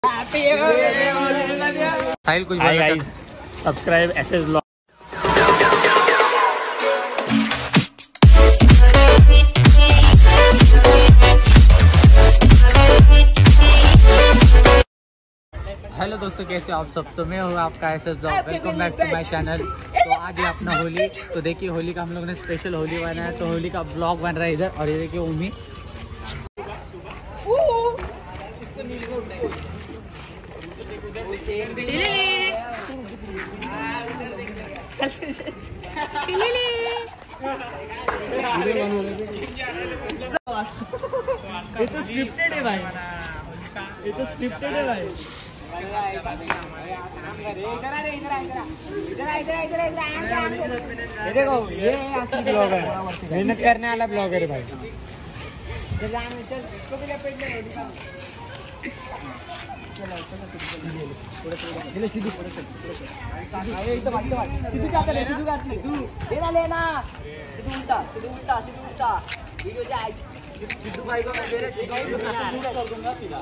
साहिल कुछ hi guys, subscribe SS vlog. Hello दोस्तों, कैसे हो आप सब। तो मैं हूँ आपका SS vlog. Welcome back to my channel. तो आज है अपना होली। तो देखिए होली का हम लोग ने स्पेशल होली बनाया है। तो होली का ब्लॉग बन रहा है इधर। और ये देखिए उम्मी ये तो स्क्रिप्टेड है भाई, ये तो स्क्रिप्टेड है भाई। देखो ये असली ब्लॉगर, मेहनत करने वाला ब्लॉगर है भाई। सिद्धू भाई को मैं मेरे सिद्धू कर दूंगा सीधा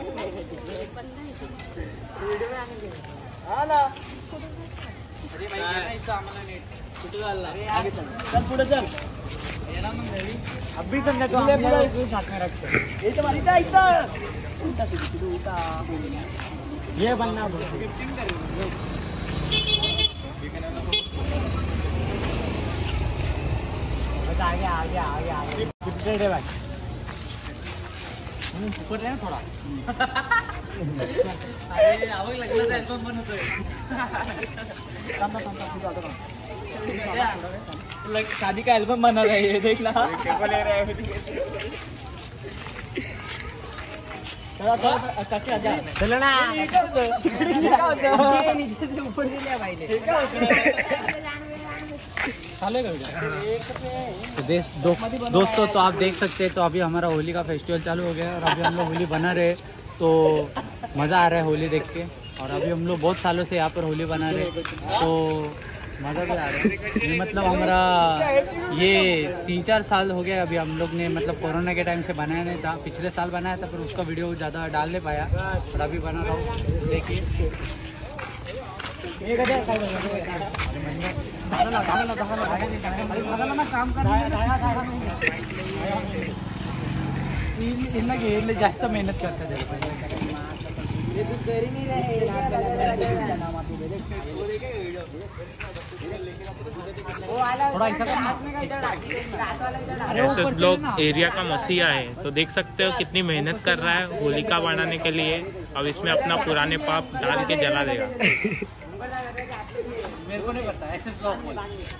वीडियो में आने के। हां ना, अरे भाई ये इतना आम्हाला नेट कुठे झाला। आगे चल, चल पुढे चल। येला मग घरी अभी समझा तो हम लोग साथ में रखते हैं। ये तो मारी इधर उल्टा सिद्धू उल्टा ये बनना बोल गिफ्टिंग कर बस आगे आगे आगे आगे गिफ्टेड है भाई। ऊपर है थोड़ा। अरे आवक लगला तर अल्बम बनवतोय। शादी का एल्बम बना रहा है ये, देख ला। चलो ना, नीचे से ऊपर दिले भाई ने। तो दोस्तों तो आप देख सकते हैं। तो अभी हमारा होली का फेस्टिवल चालू हो गया है और अभी हम लोग होली बना रहे हैं। तो मज़ा आ रहा है होली देख के। और अभी हम लोग बहुत सालों से यहाँ पर होली बना रहे हैं, तो मज़ा भी आ रहा है। ये मतलब हमारा ये 3-4 साल हो गया अभी हम लोग ने, मतलब कोरोना के टाइम से बनाया नहीं था। पिछले साल बनाया था पर उसका वीडियो ज़्यादा डाल नहीं पाया, और अभी बना रहा हूँ। देखिए काम कर जास्त मेहनत करता है। एसएस ब्लॉग एरिया का मसीहा है, तो देख सकते हो कितनी मेहनत कर रहा है होलिका बनाने के लिए। अब इसमें अपना पुराने पाप डाल के जला देगा। मेरे को नहीं पता। एसएस ब्लॉग बोल,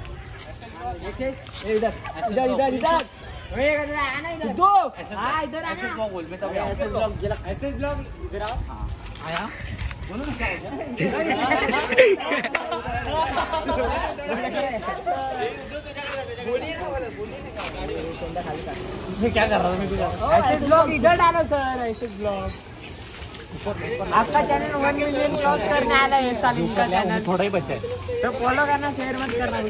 इधर इधर इधर सिद्धू, हाँ इधर आना। एसएस ब्लॉग बोल। मैं तब एसएस ब्लॉग इधर आओ। आया बोलो ना, क्या हो गया? क्या कर रहा हूँ मैं? एसएस ब्लॉग इधर डालो सर। एसएस ब्लॉग आपका चैनल 1 मिलियन क्रॉस करने वाला है इस साल। इनका चैनल थोड़ा ही बचा है। तो फॉलो करना, शेयर मत करना।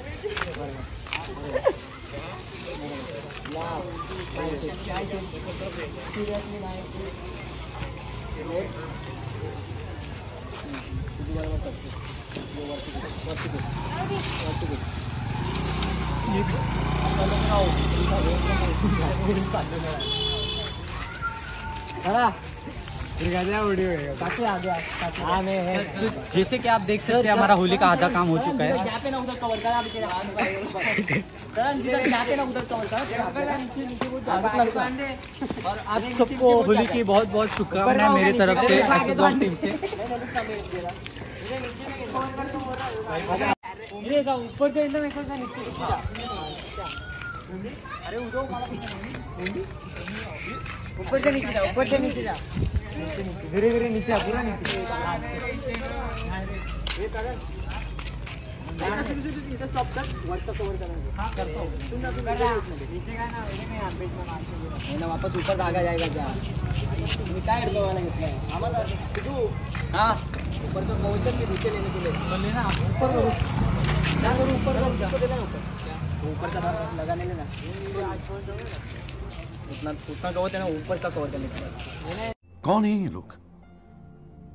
जैसे कि आप देख सकते हैं हमारा होली का आधा काम हो चुका है। और आप सबको होली की बहुत बहुत शुभकामनाएं मेरी तरफ से, एसएस ब्लॉग टीम से। ऊपर से एकदम नीचे। अरे उधर ऊपर से नीचे जा, ऊपर से नीचे जा, धीरे धीरे नीचे आ, पूरा नीचे। स्टॉप कर, व्हाट्सएप कवर करेंगे। हाँ करता हूँ। नीचे का ना वापस ऊपर भागा जाएगा क्या? काय घेतला हाँ ऊपर तो पहुंचल के नीचे लेने के लिए लेना। ऊपर करो, क्या करूँ? ऊपर ऊपर का लगाने लेना। उतना कवर देना, ऊपर का कवर करने। कौन है ये लोग?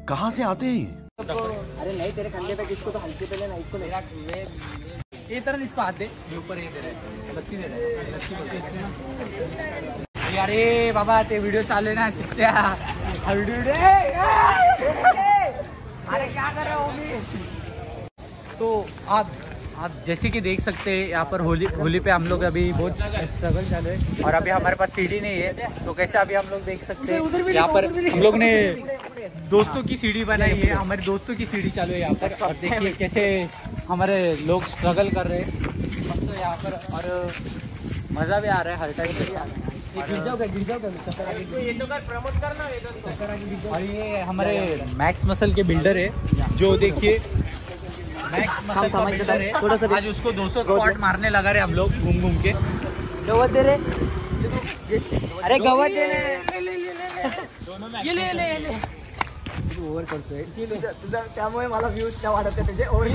कहाँ से आते हैं ये? अरे नहीं, तेरे कंधे पे किसको तो हल्के पे लेना, इसको लेना। ये तरह इसको हाथ दे, ये ऊपर ये दे रहे, लस्सी दे रहे, लस्सी बोलते हैं ना। अरे बाबा ते वीडियो चालू है ना चित्त्या, वीडियो अरे क्या कर रहे हो अभी? तो आप जैसे कि देख सकते हैं यहाँ पर होली पे हम लोग अभी बहुत स्ट्रगल चालू है और अभी हमारे पास सीढ़ी नहीं है, तो कैसे अभी हम लोग देख सकते हैं यहाँ पर हम लोग ने दोस्तों की सीढ़ी बनाई है, हमारे दोस्तों की सीढ़ी चालू है यहाँ पर। और देखिए कैसे हमारे लोग स्ट्रगल कर रहे हैं तो यहाँ पर, और मज़ा भी आ रहा है हर टाइम। और ये हमारे मैक्स मसल के बिल्डर है, जो देखिए मैक्स मसल का बिल्डर है, आज उसको 200 स्क्वाट मारने लगा रहे हम लोग घूम घूम के। गवत दे रे, अरे गवत दे रे, ये ले ओव्हर करतोय तुझा, त्यामुळे मला व्ह्यूज त्या वाढत आहे तुझे ओव्हर।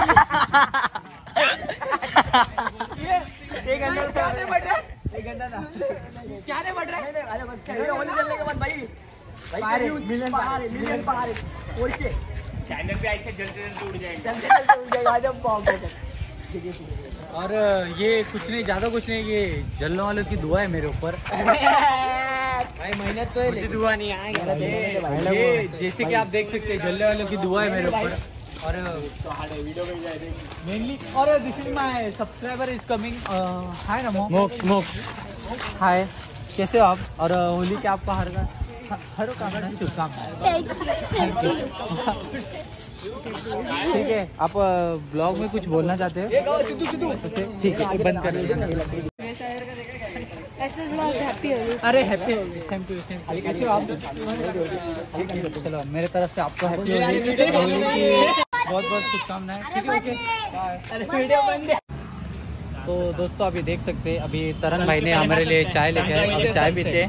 क्या नहीं बढ़ रहा है? अरे बस होली चलने के बाद भाई मिलियन पार चैनल पे ऐसे जल्दी उड़ जाएगा। और ये कुछ नहीं, ज़्यादा कुछ नहीं, ये जलने वालों की दुआ है मेरे ऊपर। भाई मेहनत तो है, दुआ नहीं आएगा। ये जैसे कि आप देख सकते हैं जलने वालों की दुआ है मेरे ऊपर। और मेनली और this is my subscriber is coming. Hi नमो मोक्स हाय, कैसे हो आप? और होली के आपको हर कामना शुभकामनाएं। ठीक है, आप ब्लॉग में कुछ बोलना चाहते हैं? ठीक है, बंद कर दीजिए। अरे happy Holi, same to same. कैसे हो आप? चलो मेरे तरफ से आपको हैप्पी होली की बहुत बहुत शुभकामनाएं। ठीक है, ओके बाय। तो दोस्तों अभी देख सकते हैं, अभी तरन भाई ने हमारे लिए चाय लेके आए, अब चाय पीते हैं।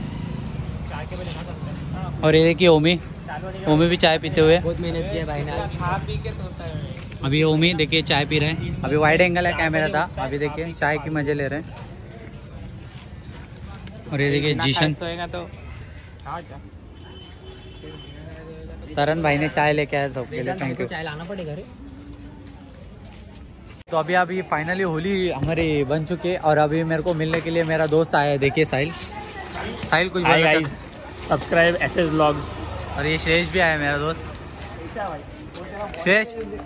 और ये देखिए ओमी भी चाय पीते हुए, बहुत मेहनत किया भाई ने। अभी ओमी देखिए चाय पी रहे हैं। अभी वाइड एंगल है कैमरा था, अभी देखिए चाय की मजे ले रहे हैं। और ये देखिए जीशन, तरन भाई ने चाय लेके आया सबके लिए, थैंक यू। चाय लाना पड़ेगा रे। तो अभी फाइनली होली हमारी बन चुकी है और अभी मेरे को मिलने के लिए मेरा दोस्त आया है, देखिए साहिल कुछ बोलना? Subscribe SS vlogs. और ये श्रेष भी आया मेरा दोस्त श्रेष।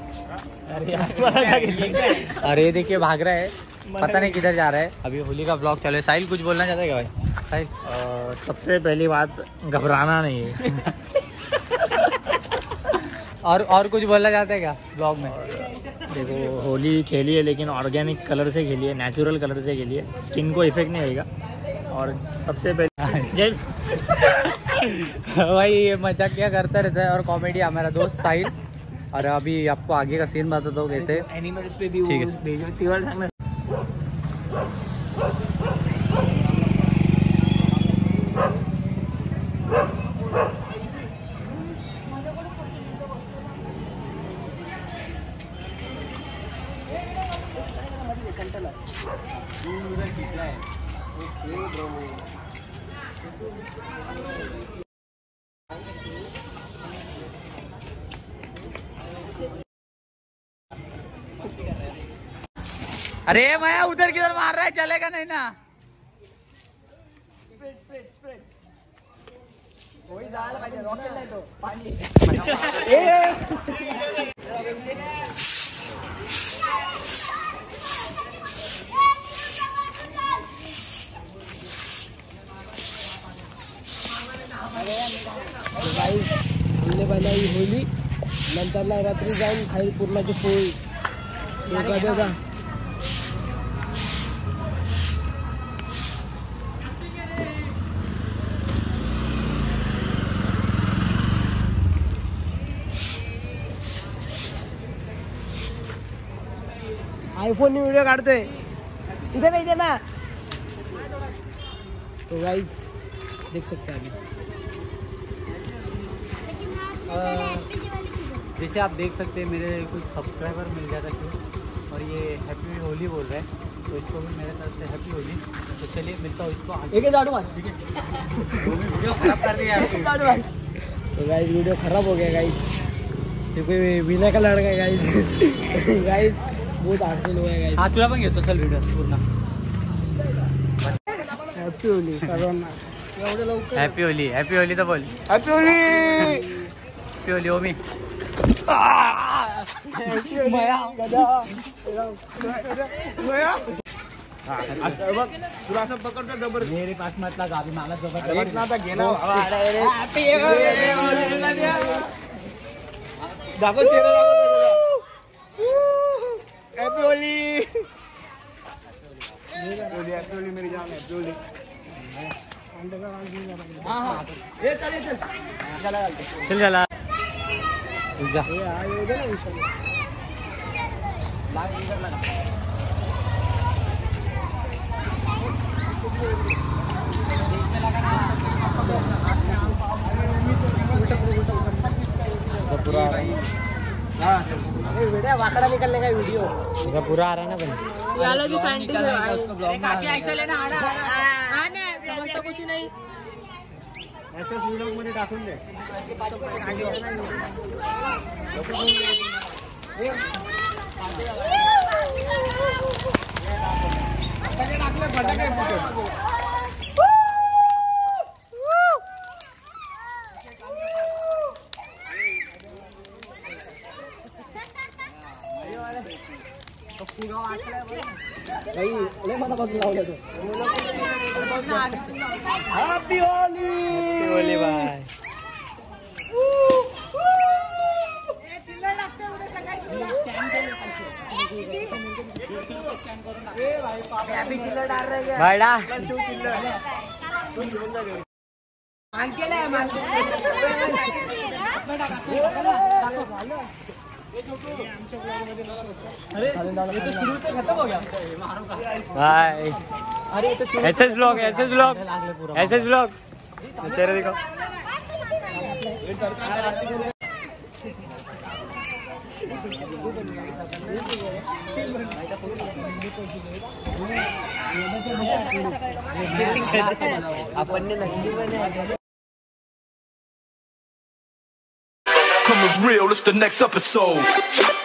और ये देखिए भाग रहा है, पता नहीं किधर जा रहा है। अभी होली का ब्लॉग चले। साहिल कुछ बोलना चाहता है क्या भाई? साहिल सबसे पहली बात, घबराना नहीं है। और कुछ बोलना चाहते हैं क्या ब्लॉग में? देखो होली खेलिए लेकिन ऑर्गेनिक कलर से खेलिए, नेचुरल कलर से खेलिए, स्किन को इफेक्ट नहीं आएगा। और सबसे पहले भाई ये मजाक क्या करता रहता है और कॉमेडी हमारा दोस्त साहिल। और अभी आपको आगे का सीन बताता हूँ कैसे। एनिमल्स पे भी ठीक है। अरे मैं उधर किधर मार रहा है, चलेगा नहीं ना। बनाई होली नंतरला रात्री जाऊन खाईल पूर्णाची पोळी देगा। आईफोन ने वीडियो काढतोय, इधर नहीं देना। तो गाइस देख सकते हैं जैसे आप देख सकते हैं मेरे कुछ सब्सक्राइबर मिल जाता क्यों। और ये हैप्पी होली बोल रहे हैं, तो इसको भी मेरे तरफ से हैप्पी होली। तो चलिए मिलता हूँ इसको आगे। एक झाड़ू मार, वीडियो खराब कर दिया। तो गाइस वीडियो खराब हो गया गाइस, क्योंकि विनय का लड़का है गाइस। गाइस बहुत हार्मफुल हुआ है गाइस। हा तुला पण घेतो चल व्हिडिओ पूर्ण. हॅपी होली सर्वांना. एवढं लवकर हॅपी होली. हॅपी होली तर बोल. हॅपी होली. हॅपी होली ओमी. तुला असं पकडतो जबर. मेरे पास मत लगा अभी मला सोबत एक ना आता घे ना. दाखव चेहरा दाखव. हॅपी होली. हॅपी होली मेरी जान. हॅपी होली. हाँ हाँ ये चलिए चल चला चल चला जा. ये आए उधर ना विशाल लाग इधर लगा. पूरा हाँ वीडियो वाकड़ा निकलने का वीडियो ऐसा पूरा आ रहा है ना बन. वाला की साइंटिस्ट है उसको ब्लॉग में ऐसा लेना आड़ा ना समजता कुछ नहीं. ऐसे व्लॉग मध्ये टाकून दे. हॅपी होली. होली बाय. भाईडा भाई. SS vlog SS vlog SS vlog. चेहरा दिखाओ. आपण नक्की Coming real, it's the next episode.